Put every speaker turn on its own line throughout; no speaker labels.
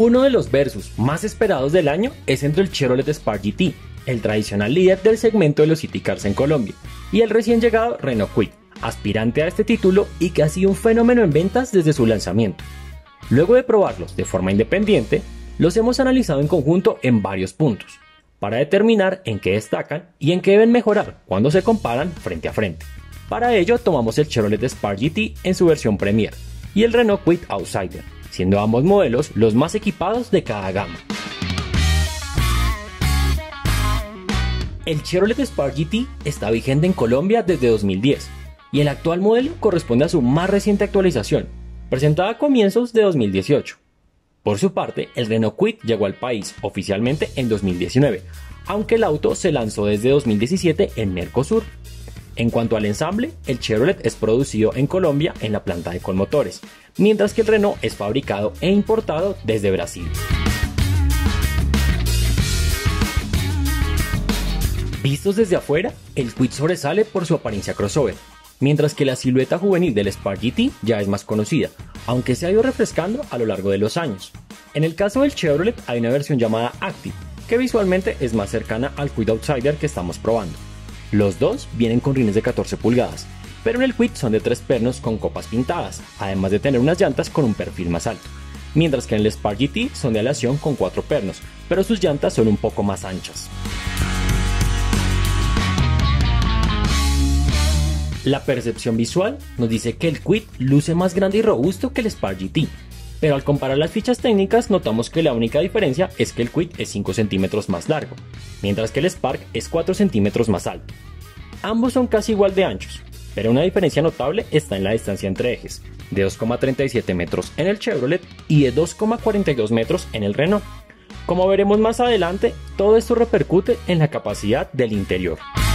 Uno de los versus más esperados del año es entre el Chevrolet Spark GT, el tradicional líder del segmento de los City Cars en Colombia, y el recién llegado Renault Kwid, aspirante a este título y que ha sido un fenómeno en ventas desde su lanzamiento. Luego de probarlos de forma independiente, los hemos analizado en conjunto en varios puntos, para determinar en qué destacan y en qué deben mejorar cuando se comparan frente a frente. Para ello tomamos el Chevrolet Spark GT en su versión Premier y el Renault Kwid Outsider, siendo ambos modelos los más equipados de cada gama. El Chevrolet Spark GT está vigente en Colombia desde 2010 y el actual modelo corresponde a su más reciente actualización, presentada a comienzos de 2018. Por su parte, el Renault Kwid llegó al país oficialmente en 2019, aunque el auto se lanzó desde 2017 en Mercosur. En cuanto al ensamble, el Chevrolet es producido en Colombia en la planta de Colmotores, mientras que el Renault es fabricado e importado desde Brasil. Vistos desde afuera, el Kwid sobresale por su apariencia crossover, mientras que la silueta juvenil del Spark GT ya es más conocida, aunque se ha ido refrescando a lo largo de los años. En el caso del Chevrolet hay una versión llamada Active, que visualmente es más cercana al Kwid Outsider que estamos probando. Los dos vienen con rines de 14 pulgadas, pero en el Kwid son de 3 pernos con copas pintadas, además de tener unas llantas con un perfil más alto, mientras que en el Spark GT son de aleación con 4 pernos, pero sus llantas son un poco más anchas. La percepción visual nos dice que el Kwid luce más grande y robusto que el Spark GT, pero al comparar las fichas técnicas notamos que la única diferencia es que el Kwid es 5 centímetros más largo, mientras que el Spark es 4 centímetros más alto. Ambos son casi igual de anchos, pero una diferencia notable está en la distancia entre ejes, de 2,37 metros en el Chevrolet y de 2,42 metros en el Renault. Como veremos más adelante, todo esto repercute en la capacidad del interior.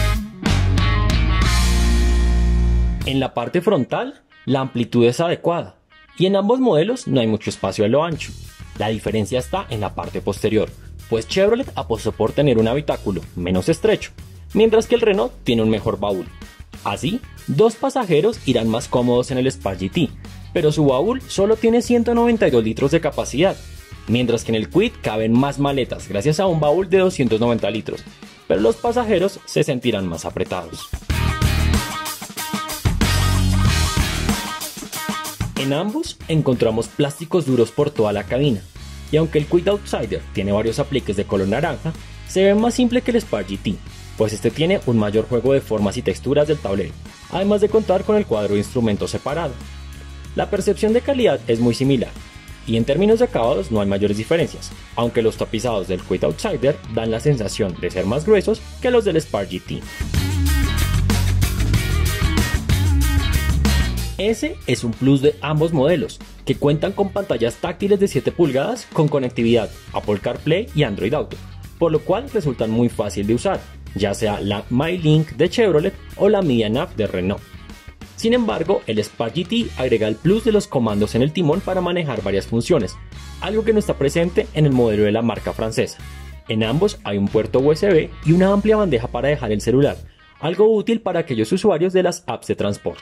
En la parte frontal, la amplitud es adecuada, y en ambos modelos no hay mucho espacio a lo ancho. La diferencia está en la parte posterior, pues Chevrolet apostó por tener un habitáculo menos estrecho, mientras que el Renault tiene un mejor baúl. Así, 2 pasajeros irán más cómodos en el Spark GT, pero su baúl solo tiene 192 litros de capacidad, mientras que en el Kwid caben más maletas gracias a un baúl de 290 litros, pero los pasajeros se sentirán más apretados. En ambos encontramos plásticos duros por toda la cabina, y aunque el Kwid Outsider tiene varios apliques de color naranja, se ve más simple que el Spark GT, pues este tiene un mayor juego de formas y texturas del tablero, además de contar con el cuadro de instrumentos separado. La percepción de calidad es muy similar, y en términos de acabados no hay mayores diferencias, aunque los tapizados del Kwid Outsider dan la sensación de ser más gruesos que los del Spark GT. Ese es un plus de ambos modelos, que cuentan con pantallas táctiles de 7 pulgadas con conectividad Apple CarPlay y Android Auto, por lo cual resultan muy fácil de usar, ya sea la MyLink de Chevrolet o la MediaNav de Renault. Sin embargo, el Spark GT agrega el plus de los comandos en el timón para manejar varias funciones, algo que no está presente en el modelo de la marca francesa. En ambos hay un puerto USB y una amplia bandeja para dejar el celular, algo útil para aquellos usuarios de las apps de transporte.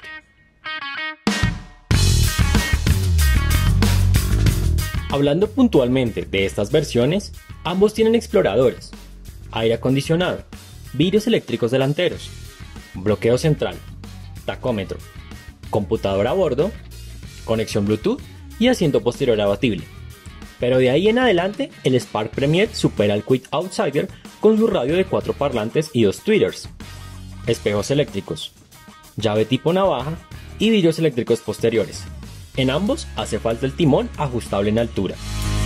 Hablando puntualmente de estas versiones, ambos tienen exploradores, aire acondicionado, vidrios eléctricos delanteros, bloqueo central, tacómetro, computadora a bordo, conexión Bluetooth y asiento posterior abatible. Pero de ahí en adelante, el Spark Premier supera al Kwid Outsider con su radio de 4 parlantes y 2 tweeters, espejos eléctricos, llave tipo navaja y vidrios eléctricos posteriores. En ambos hace falta el timón ajustable en altura.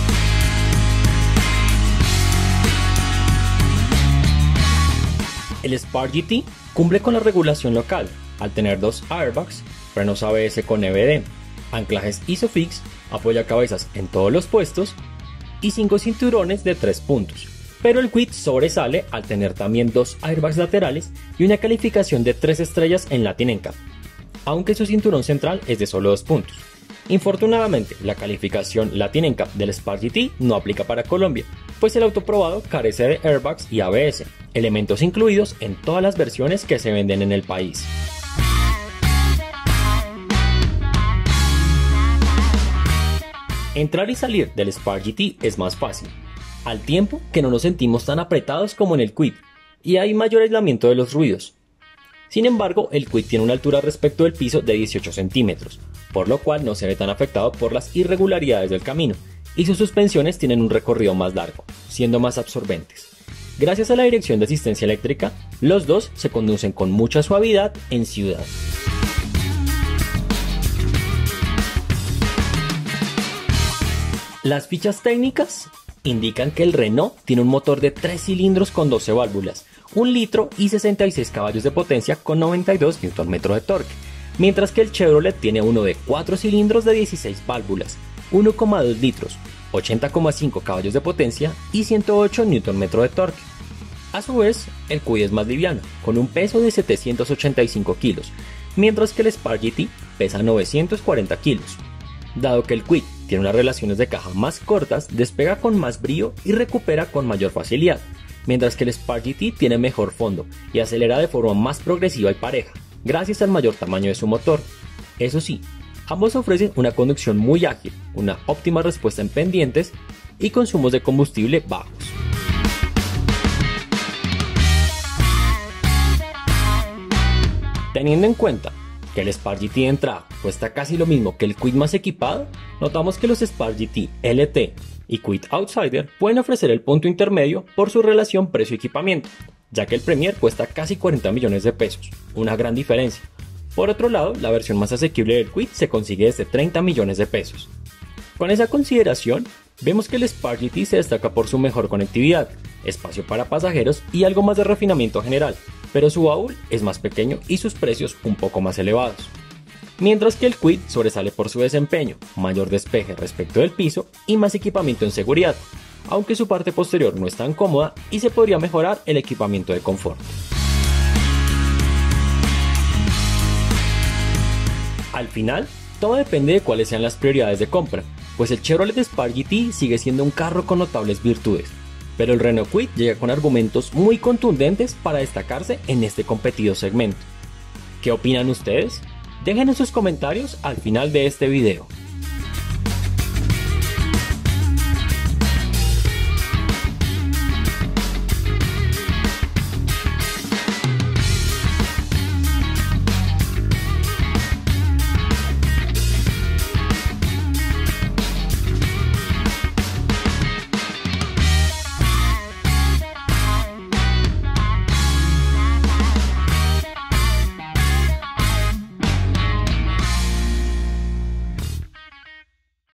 El Spark GT cumple con la regulación local, al tener 2 airbags, frenos ABS con EBD, anclajes ISOFIX, apoyacabezas en todos los puestos y 5 cinturones de 3 puntos. Pero el Kwid sobresale al tener también 2 airbags laterales y una calificación de 3 estrellas en Latin NCAP, aunque su cinturón central es de solo 2 puntos. Infortunadamente, la calificación Latin NCAP del Spark GT no aplica para Colombia, pues el auto probado carece de airbags y ABS, elementos incluidos en todas las versiones que se venden en el país. Entrar y salir del Spark GT es más fácil, al tiempo que no nos sentimos tan apretados como en el Kwid, y hay mayor aislamiento de los ruidos. Sin embargo, el Kwid tiene una altura respecto del piso de 18 centímetros, por lo cual no se ve tan afectado por las irregularidades del camino, y sus suspensiones tienen un recorrido más largo, siendo más absorbentes. Gracias a la dirección de asistencia eléctrica, los dos se conducen con mucha suavidad en ciudad. Las fichas técnicas indican que el Renault tiene un motor de 3 cilindros con 12 válvulas, 1 litro y 66 caballos de potencia con 92 Nm de torque, mientras que el Chevrolet tiene uno de 4 cilindros de 16 válvulas, 1,2 litros, 80,5 caballos de potencia y 108 Nm de torque. A su vez, el Kwid es más liviano, con un peso de 785 kilos, mientras que el Spark GT pesa 940 kilos. Dado que el Kwid tiene unas relaciones de caja más cortas, despega con más brío y recupera con mayor facilidad, mientras que el Spark GT tiene mejor fondo y acelera de forma más progresiva y pareja, gracias al mayor tamaño de su motor. Eso sí, ambos ofrecen una conducción muy ágil, una óptima respuesta en pendientes y consumos de combustible bajos. Teniendo en cuenta que el Spark GT de entrada cuesta casi lo mismo que el Kwid más equipado, notamos que los Spark GT LT y Kwid Outsider pueden ofrecer el punto intermedio por su relación precio-equipamiento, ya que el Premier cuesta casi 40 millones de pesos, una gran diferencia. Por otro lado, la versión más asequible del Kwid se consigue desde 30 millones de pesos. Con esa consideración, vemos que el Spark GT se destaca por su mejor conectividad, espacio para pasajeros y algo más de refinamiento general, pero su baúl es más pequeño y sus precios un poco más elevados. Mientras que el Kwid sobresale por su desempeño, mayor despeje respecto del piso y más equipamiento en seguridad, aunque su parte posterior no es tan cómoda y se podría mejorar el equipamiento de confort. Al final, todo depende de cuáles sean las prioridades de compra, pues el Chevrolet Spark GT sigue siendo un carro con notables virtudes, pero el Renault Kwid llega con argumentos muy contundentes para destacarse en este competido segmento. ¿Qué opinan ustedes? Dejen sus comentarios al final de este video.